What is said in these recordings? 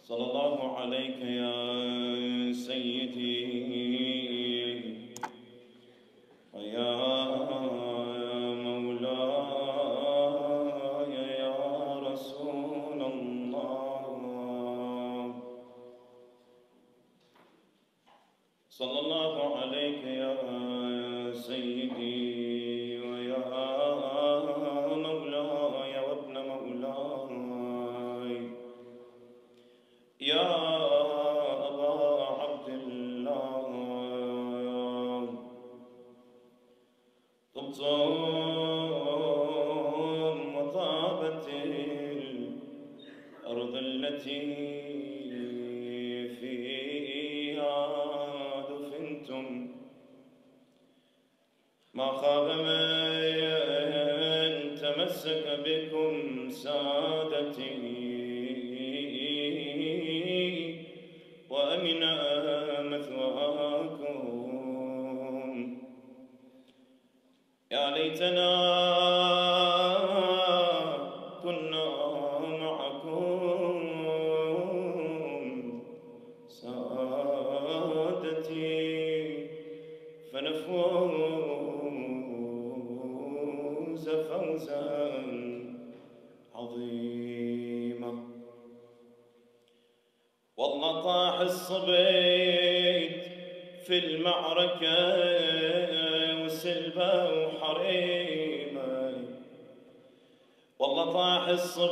صلى الله عليك يا سيدي ويا مولاي يا رسول الله. صلى الله عليك يا سيدي ويا مولاي وابن مولاي يا أبا عبد الله. طبتم وطابت الأرض التي فيها دفنتم، ما خاب من تمسك بكم سادتي وأمن مثواكم. يا ليتنا كنا معكم سادتي فنفوز فوزا عظيما. والله طاح الصبيت في المعركة وسلبة وحريمة، والله طاح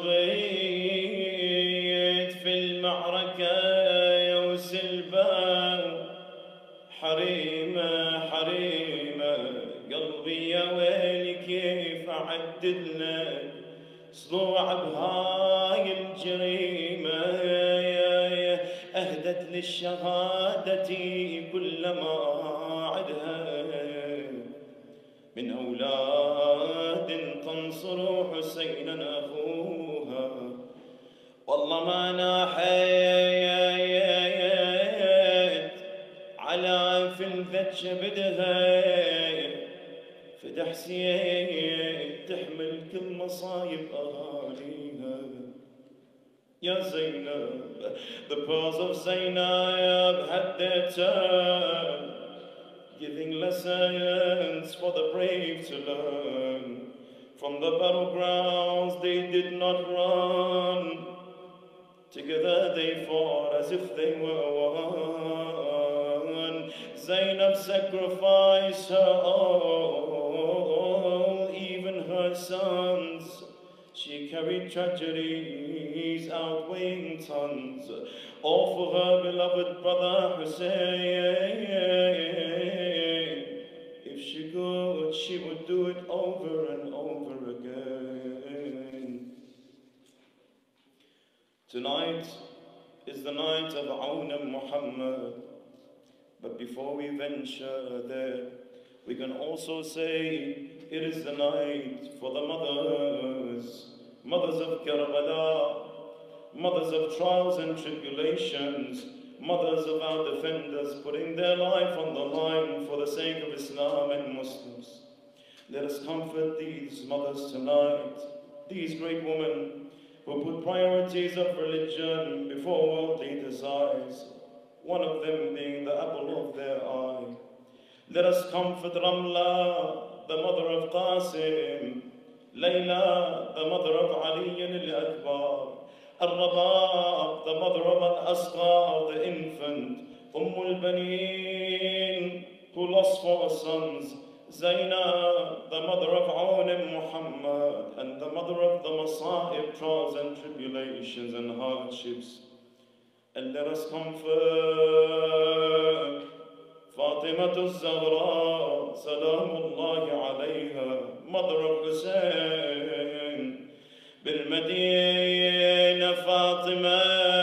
الصبيت في المعركة وسلبة حريمة حريمة. قلبي يا ويلي كيف أعدد لك صلوع بهاي الجريمة، أهدت للشهادة كلما عدها من أولاد تنصر حسينا أخوها. والله ما ناحيت على فلذة شبدها فد حسين تحمل كل مصايب أهاليها. يا زينب, the pearls of Zainab had their turn, giving lessons for the brave to learn. From the battlegrounds they did not run, together they fought as if they were one. Zainab sacrificed her all, even her sons. She carried tragedies outweighing tons, all for her beloved brother Hussein. If she could, she would do it over and over again. Tonight is the night of Awn Muhammad, but before we venture there, we can also say it is the night for the mothers of Karbala, mothers of trials and tribulations, mothers of our defenders putting their life on the line for the sake of Islam and Muslims. Let us comfort these mothers tonight, these great women who put priorities of religion before worldly desires, one of them being the apple of their eye. Let us comfort Ramla, the mother of Qasim, Layla, the mother of Ali al-Akbar, Al-Rabab, the mother of Al-Asghar, the infant, al-Baneen, who lost 4 sons, Zainab, the mother of Awn Muhammad, and the mother of the Masa'ib, trials and tribulations and hardships. And let us comfort Fatima al-Zahra, Salamullahi alayha, mother of Hussein, بالمدينة فاطمة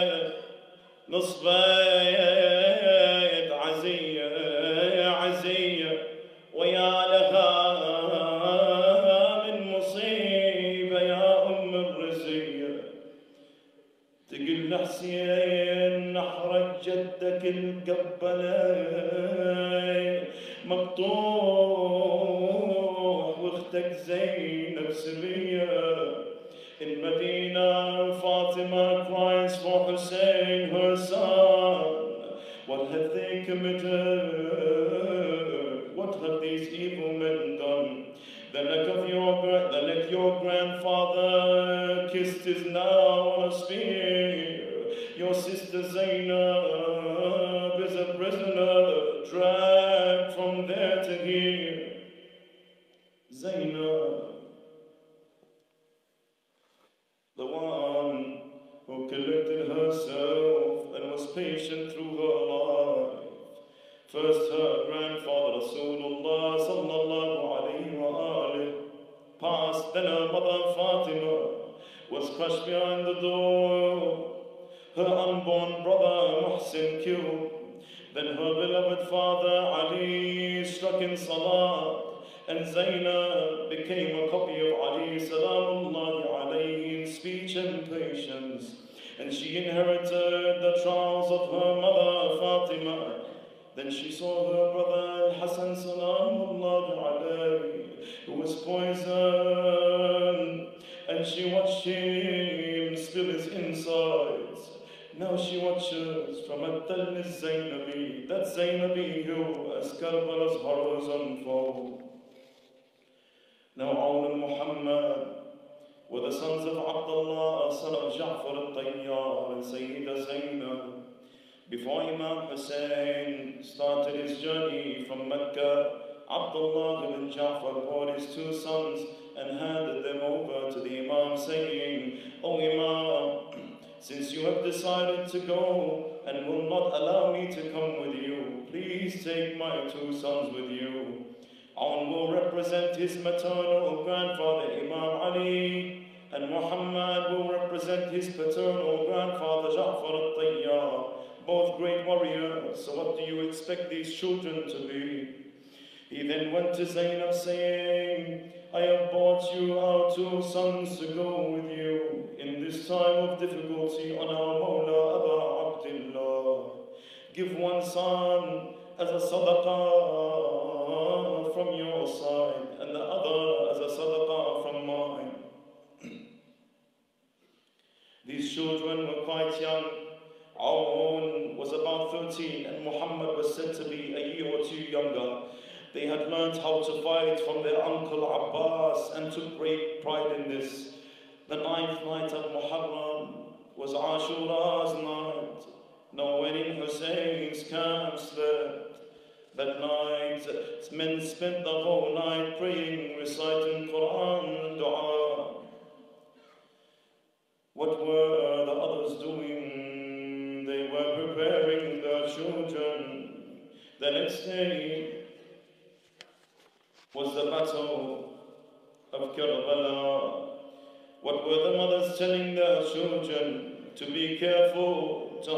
نصبت عزية عزية، ويا لها من مصيبة يا أم الرزية. تقل حسين نحرك جدك القبلة مقطوع واختك زينب سبية. In Medina, Fatima cries for Hussein, son, what have they committed? What have these evil men done? The neck your grandfather kissed is now on a spear. Your sister Zainab is a prisoner, dragged from there to here. Zainab, the one who collected herself and was patient through her life. First her grandfather Rasulullah sallallahu alayhi wa alihi passed, then her mother Fatima was crushed behind the door. Her unborn brother Muhsin killed, then her beloved father Ali struck in salah, and Zainab became a copy of Ali salamullahi alayhi in speech and patience, and she inherited the trials of her mother Fatima. Then she saw her brother Hassan salamullahi alayhi, who was poisoned, and she watched him spill his insides. Now she watches from At-Tall Zainabi, that Zainabi hill, as Karbala's horrors unfold. Now Awn and Muhammad were the sons of Abdullah, son of Ja'far al-Tayyar, and Sayyida Zainab. Before Imam Hussein started his journey from Mecca, Abdullah ibn Ja'far brought his two sons and handed them over to the Imam, saying, "O Imam, since you have decided to go and will not allow me to come with you, please take my two sons with you. Awn will represent his maternal grandfather Imam Ali, and Muhammad will represent his paternal grandfather Ja'far al-Tayyar, both great warriors, so what do you expect these children to be?" He then went to Zainab saying, "I have brought you our two sons to go with you in this time of difficulty on our Mawla Aba Abdullah. Give one son as a sadaqah from your side, and the other as a sadaqah from mine." These children were quite young. Awn was about 13 and Muhammad was said to be a year or two younger. They had learned how to fight from their uncle Abbas and took great pride in this. The 9th night of Muharram was Ashura's night. No one in Hussein's camp slept. That night, men spent the whole night praying, reciting Quran and Dua. What were the others doing? They were preparing their children. The next day was the battle of Karbala. What were the mothers telling their children? To be careful, to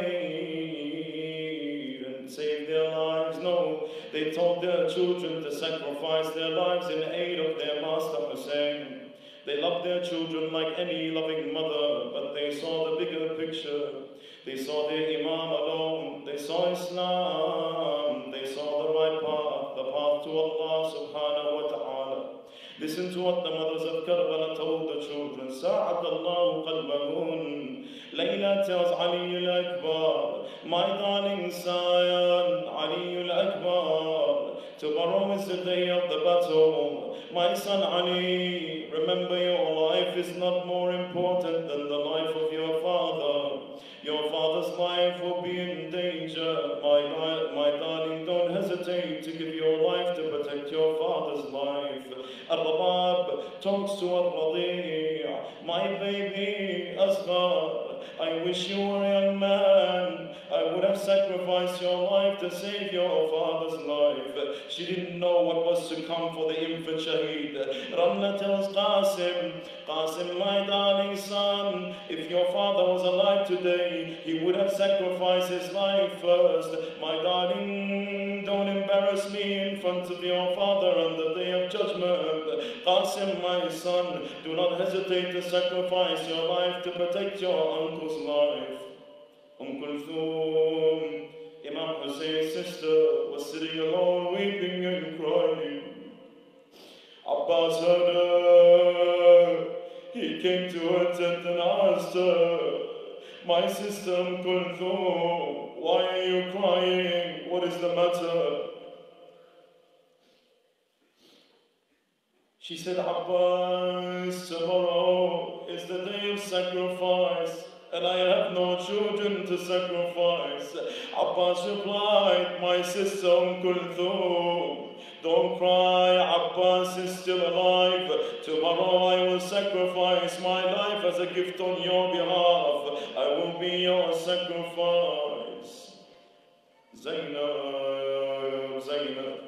hide and save their lives. No, they told their children to sacrifice their lives in aid of their master Hussein. They loved their children like any loving mother, but they saw the bigger picture. They saw their Imam alone. They saw Islam. They saw the right path, the path to Allah subhanahu wa ta'ala. Listen to what the mothers of Karbala told the children. Sa'ad Allahu qalbahun. Layla tells Ali al-Akbar, "My darling son, Ali al-Akbar, tomorrow is the day of the battle. My son Ali, remember your life is not more important than the life of your father. Your father's life will be in danger. My darling, don't hesitate to give your life to protect your father's life." Al-Rabab talks to Al-Radi', "My baby, Asghar, I wish you were a young man. I would have sacrificed your life to save your father's life." She didn't know what was to come for the infant Shaheed. Ramla tells Qasim, "Qasim, my darling son, if your father was alive today, he would have sacrificed his life first. My darling, don't embarrass me in front of your father on the day of judgment. Qasim, my son, do not hesitate to sacrifice your life to protect your uncle's life." Kulthum, Imam Hussein's sister, was sitting alone, weeping and crying. Abbas heard her. He came to her tent and asked her, My sister Kulthum, why are you crying? What is the matter? She said, Abbas, tomorrow is the day of sacrifice, and I have no children to sacrifice. Abbas replied, my sister Kulthum, don't cry, Abbas is still alive. Tomorrow I will sacrifice my life as a gift on your behalf. I will be your sacrifice. Zainab, Zainab.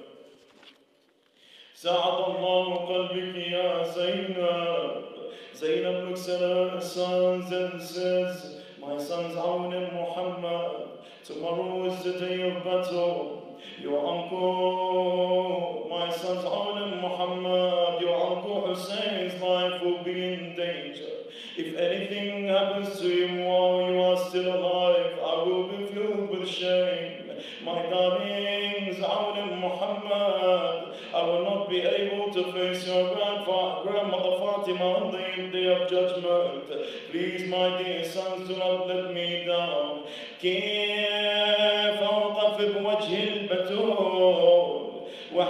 ساعد الله قلبك يا زينب. Zainab looks at her sons and says, my sons Aoun and Muhammad, tomorrow is the day of battle. Your uncle, my sons Aoun and Muhammad, your uncle Hussein's life will be in danger. If anything happens to him while you are still alive, I will be filled with shame. My darlings, Aoun and Muhammad, I will not be able to face your grandmother Fatima on the day of judgment. Please, my dear sons, do not let me down. كيف أوقف بوجه البتول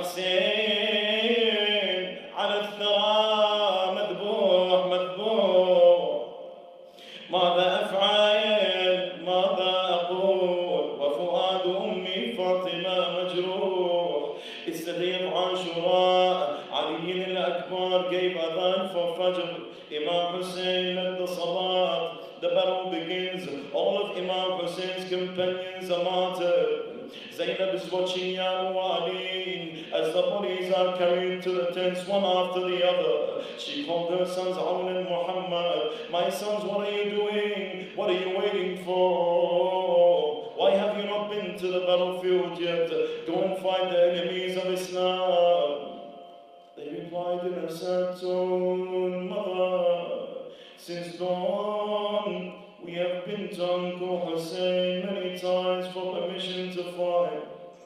وحسين على الثرى مذبوح مذبوح. ماذا أفعل؟ ماذا أقول؟ وفؤاد أمي فاطمة مجروح. It's the day of Ashura. Ali al-Akbar gave adhan for Fajr. Imam Hussein led the Salat. The battle begins. All of Imam Hussein's companions are martyred. Zainab is watching Ya Ali as the bodies are carried to the tents one after the other. She called her sons Aoun and Muhammad. My sons, what are you doing? What are you waiting for? Why have you not been to the battlefield yet? Go and fight the enemies of Islam. They replied in a sad tone, Mother, since dawn we have been to Uncle Hussein many times for permission to fight.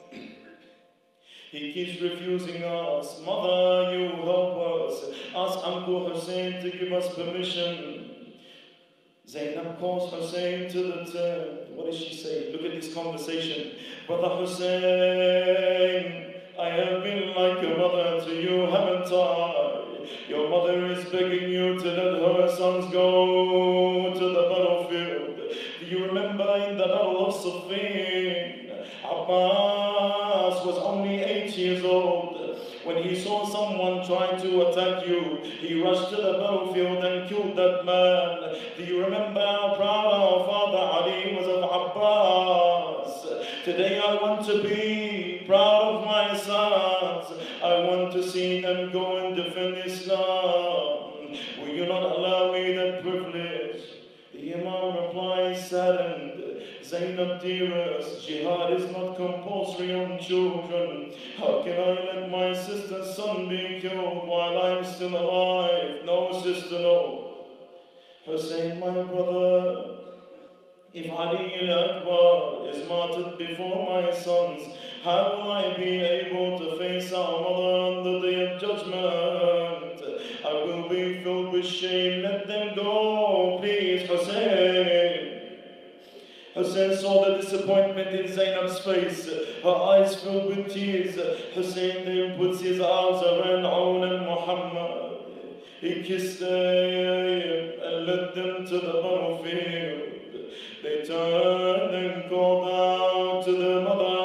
He keeps refusing us. Mother, you help us. Ask Uncle Hussein to give us permission. Zainab calls Hussein to the tent. What does she say? Look at this conversation. Brother Hussein, I have been like a mother to you, haven't I? Your mother is begging you to let her sons go to the battlefield. Do you remember in the Battle of Siffin? Abbas was only 8 years old. When he saw someone trying to attack you, he rushed to the battlefield and killed that man. Do you remember how proud our father Ali was of Abbas? Today I want to be proud of my sons. I want to see them go and defend Islam. Will you not allow me that privilege? The Imam replies, saddened, Zainab, dearest, jihad is not compulsory on children. How can I let my sister's son be killed while I'm still alive? No, sister, no. Hussein, my brother, if Ali al-Akbar is martyred before my sons, how will I be able to face our mother on the day of judgment? I will be filled with shame. Let them go, please, Hussein. Hussein saw the disappointment in Zainab's face. Her eyes filled with tears. Hussein then puts his arms around Aoun and Muhammad. He kissed them and led them to the battlefield. They turned and called out to their mother,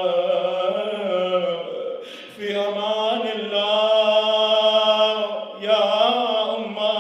في أمان الله يا أمّا.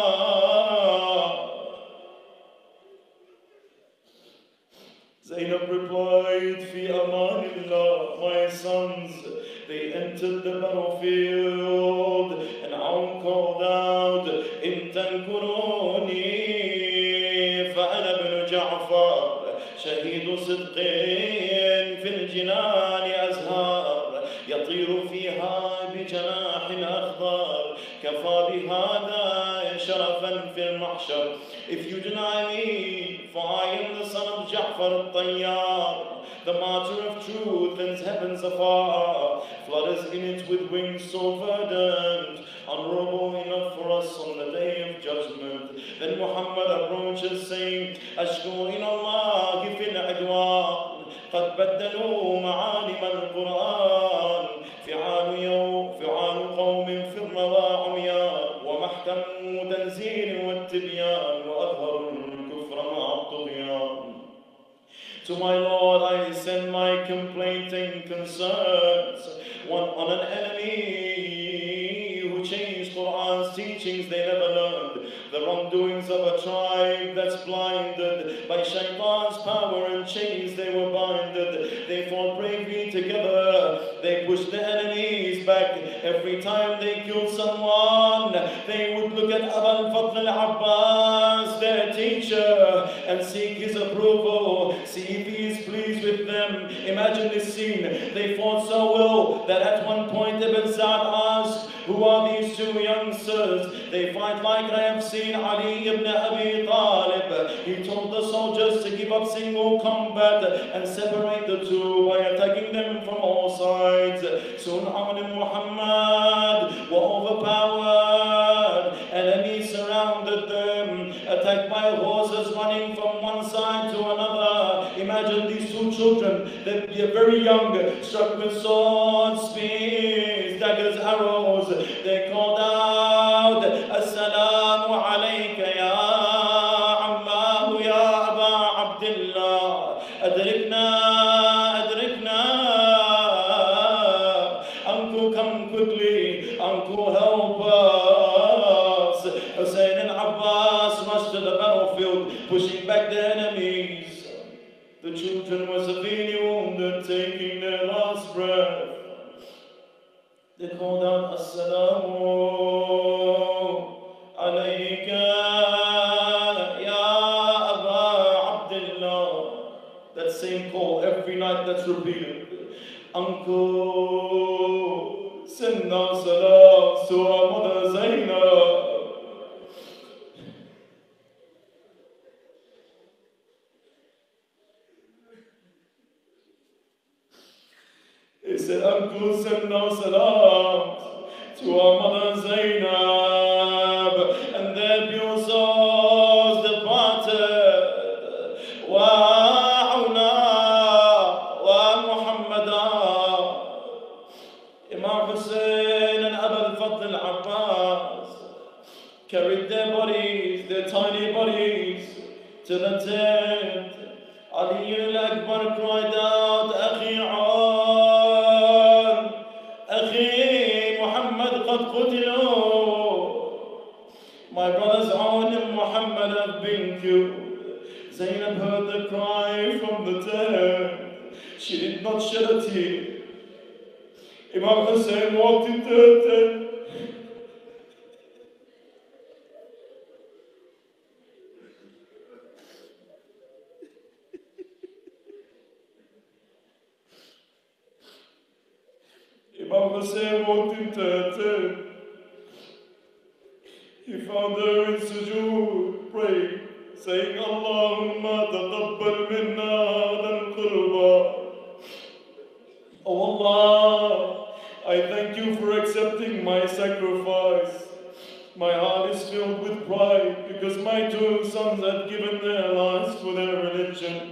Zainab replied, في أمان الله, my sons. They entered the battlefield and Aoun called out, إن تنكروني فأنا ابن جعفر شهيد صدق في الجنان أزهار يطير فيها بجناح أخضر كفى بهذا شرفا في المحشر. If you deny me, for I am the son of Ja'far al-Tayyar, the martyr of truth and heavens afar, flutters in it with wings so verdant, honorable enough for us on the day of judgment. Then Muhammad approaches saying, Ashku in Allah قد بدلوا معالم القرآن، فعال قوم في الرضا عميان، ومحكم تنزيل والتبيان، وأظهروا الكفر مع الطغيان. To my Lord I send my complainting concerns on an enemy who changed Quran's teachings they never learned, the wrongdoings of a tribe that's blinded by Shaitan's power and chains they were binded. They fought bravely together, they pushed the enemies back. Every time they killed someone, they would look at Abu al-Fadl al-Abbas, their teacher, and seek his approval, see if he is pleased with them. Imagine this scene. They fought so well that at one point Ibn Sa'd asked, who are these two youngsters? They fight like I have seen Ali ibn Abi Talib. He told the soldiers to give up single combat and separate the two by attacking them from all sides. Soon Amr and Muhammad were overpowered. Enemies surrounded them, attacked by horses running from one side to another. Imagine these two children, they're very young, struck with swords, spears, daggers, arrows. They called out, Assalamu alayka ya Ammahu ya Aba Abdullah, Adrikna, Adrikna. Uncle, come quickly, Uncle, help us. Hussein and Abbas rushed to the battlefield, pushing back the enemies. The children were severely wounded, taking their last breath. They called out, Assalamu alayka ya Aba Abdullah. That same call every night that's repeated. Uncle, send our salam to our mother Zainab. He said, Uncle, send our salam to our mother Zainab, and their pure souls departed. Wa'awna wa Muhammadan. Imam Hussein and Abu al-Fadl al-Abbas carried their bodies, their tiny bodies, to the tent. Ali al-Akbar cried out, Akhi my brothers Aun and Muhammad have been killed. Zainab heard the cry from the tent. She did not shed a tear. Imam Hussein walked into the tent. Imam Hussein walked into her tent. He found her in sujood, praying, saying, Allahumma taqabbal minna hadha al-qurba. Oh Allah, I thank you for accepting my sacrifice. My heart is filled with pride because my two sons had given their lives for their religion.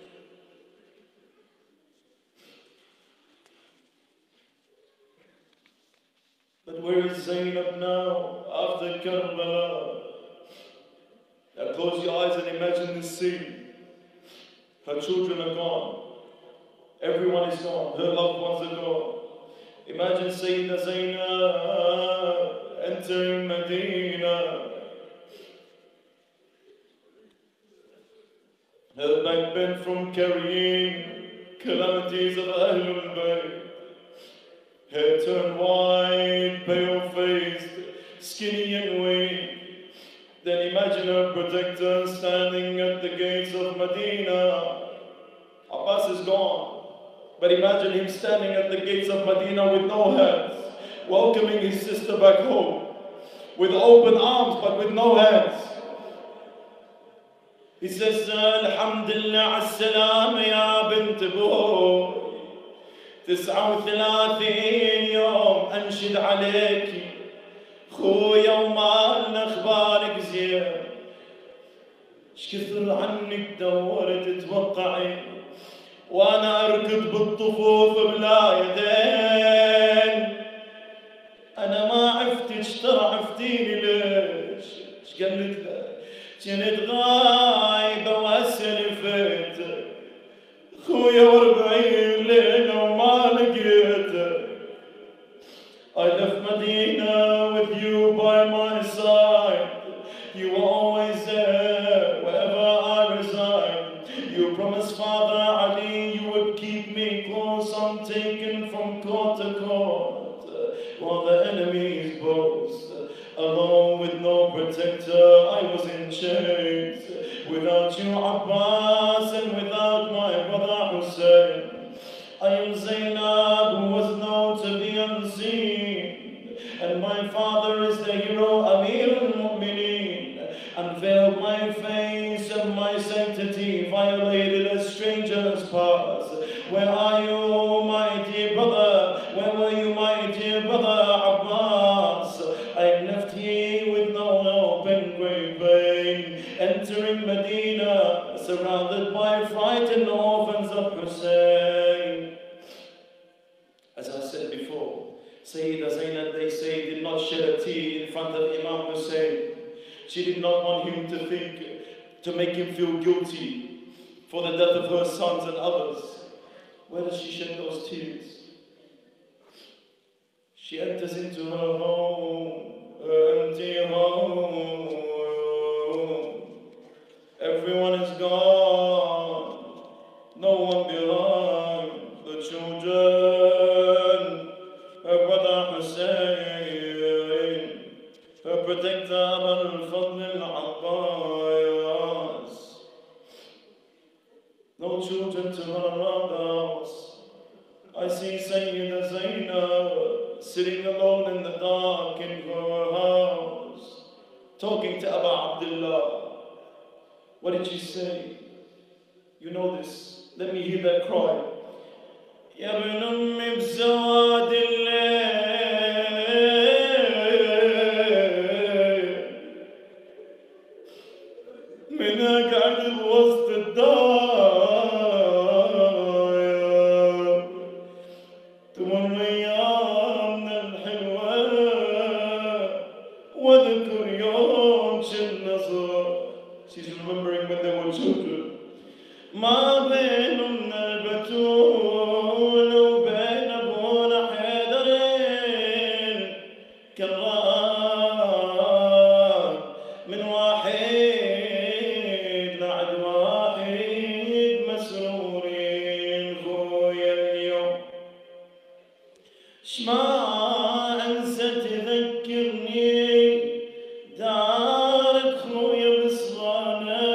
But where is Zainab now, after Karbala? Now close your eyes and imagine this scene. Her children are gone. Everyone is gone. Her loved ones are gone. Imagine Sayyida Zainab entering Medina. Her back bent from carrying calamities of Ahlul Bayt. Hair turned white, pale-faced, skinny and weak. Then imagine her protector standing at the gates of Medina. Abbas is gone, but imagine him standing at the gates of Medina with no hands, welcoming his sister back home, with open arms but with no hands. He says, Alhamdulillah as-salam ya bint Buh. 39 يوم أنشد عليكي خويا وما أخبارك زين شكثر عنك دورت توقعي وأنا أركض بالطفوف بلا يدين. أنا ما عفتش ترى عفتيني ليش؟ إيش قلت له؟ كنت غايبة وأسلفت خويا 40 ليلة وما لقيته. I left Medina with you by my side. You were always there wherever I reside. You promised Father Ali you would keep me close, untaken from court to court, while the enemies boast. Alone with no protector, I was in chains. Without you, Abbas, and without my brother Hussein. I am Zainab, who was known to be unseen, and my father is the hero Amir al-Mu'mineen. Unveiled my face and my sanctity, violated a stranger's path. Where are you, my dear brother? Where were you, my dear brother Abbas? I left here with no hope and great pain, entering Medina, surrounded by frightened orphans of Hussein. As I said before, Sayyida Zainab, they say, did not shed a tear in front of Imam Hussein. She did not want him to think, to make him feel guilty for the death of her sons and others. Where does she shed those tears? She enters into her home, her empty home. Everyone is gone, no one behind. The children, her brother Hussein, her protector Al-Fadl al-Abbas. No children to run around the house. I see Sayyida Zainab sitting alone in the dark in her house, talking to Abu Abdullah. What did she say? You know this. Let me hear that cry. يا ابن أمي بزواد الليل من أقعد بوسط الدار تمر أيامنا الحلوة واذكر يوم شلنا صار. She's remembering when they were children. ما بيننا البتول وبين أبونا حيدرين كرار من واحد لعد واحد مسرورين. خويا اليوم شما أنسى تذكرني دارك خويا بصغانة.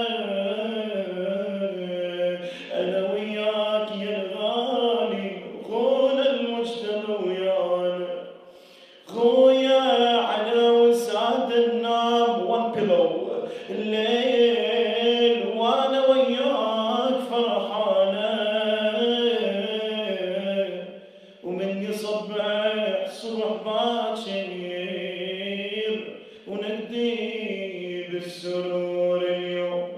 أنا وياك يا الغالي خونا المجتمع ويانا. خويا على وسعة النام one pillow الليل وأنا وياك فرحانة. ومن يصبح صبح باكر وندي بالسرور اليوم.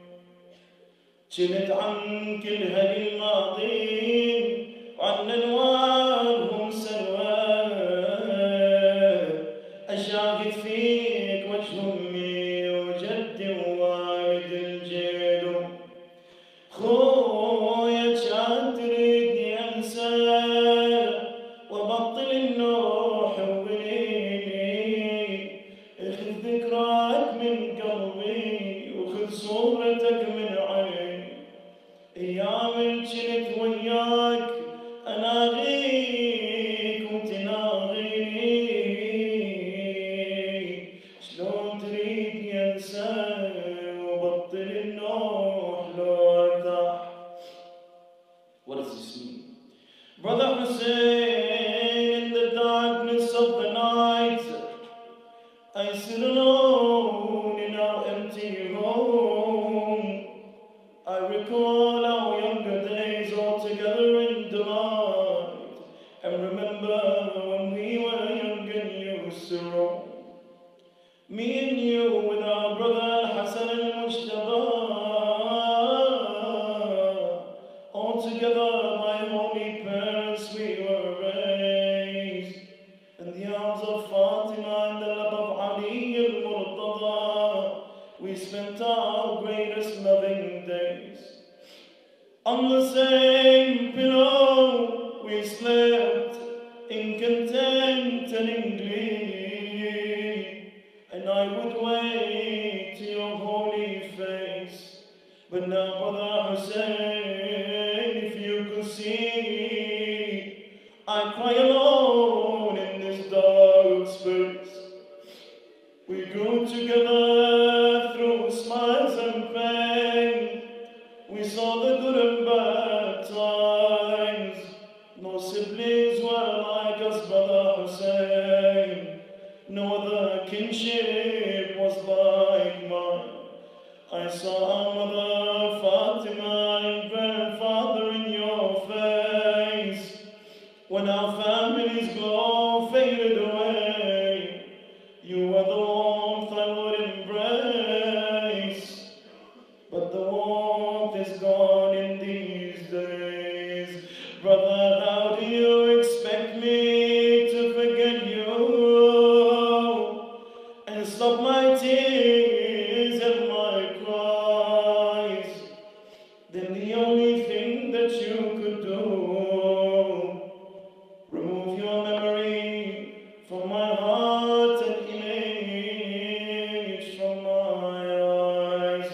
جنت عن كل هالماضين وعن انوارهم سلوى. اشاهد فيك وجه امي وجدي ووالد الجيل. خويا كان تريدني انسى وابطل النوح وبنيني. اخذ ذكراك من قلبي وخذ صورتك من عيني. ايام كنت وياك اناغيك وتناغيني. شلون تريدني انسى وبطل النوح لو ارتاح. What does this mean? Brother Hussein, in the darkness of the night, I sit alone in our empty home. I recall our younger days all together in delight, and remember when we were young and used to roam. Me and you with our brother Hassan al-Mujtaba, all together we spent our greatest loving days. On the same pillow we slept in content and in glee, and I would wait to your holy face. But now, Brother Hussein, if you could see, I cry alone in this dark space. We grew together through smiles and pain. We saw the good and bad times. No siblings were like us, Brother Hussein. No other kinship was like mine. I saw our mother Fatima and grandfather in your face. When our family's glow faded away, you were the warmth I would embrace. But the warmth is gone in these days. Brother, how do you expect me to forget you and stop my tears and my cries? Then the only thing that you could do, remove your memory from my heart and image from my eyes.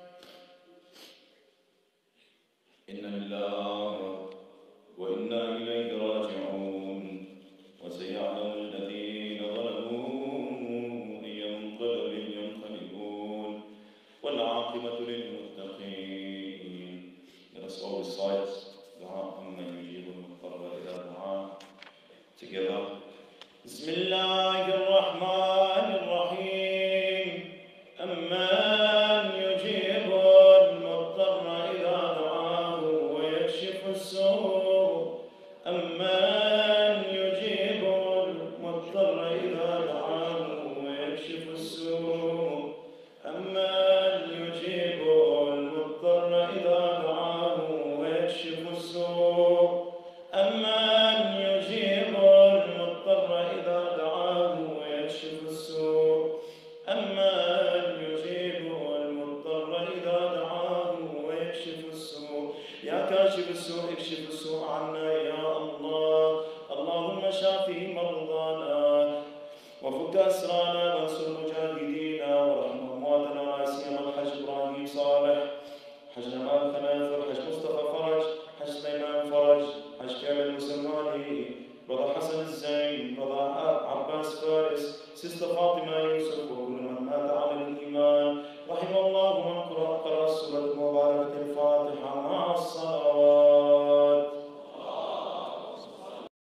Inna lillahi wa inna ilayhi raji'un. Wa sayalamu alladhina zalamu ayya munqalabin yanqalibun. Wal 'aqibatu lil muttaqin. Let us all recite Du'a Amman Yujibu al-Muttarra idha du'a together. Bismillahir Rahmanir Rahim. Amman yujibu al-muttarra idha da'ahu wa yakshifu as-su'. Amman yujibu al-muttarra idha da'ahu wa yakshifu as-su'. Amman yujibu al-muttarra idha da'ahu wa yakshifu as-su'. Amman yujibu al-muttarra idha da'ahu wa yakshifu as-su'. Amman yujibu al-muttarra idha da'ahu wa yakshifu as-su'. Ya kashif as-su' ikshif as-su' 'anna ya Allah. Allahumma shafi mardana وفك أسرانا وانصر مجاهدينا وارحم أمواتنا ولا سيما الحج إبراهيم صالح حجنا ما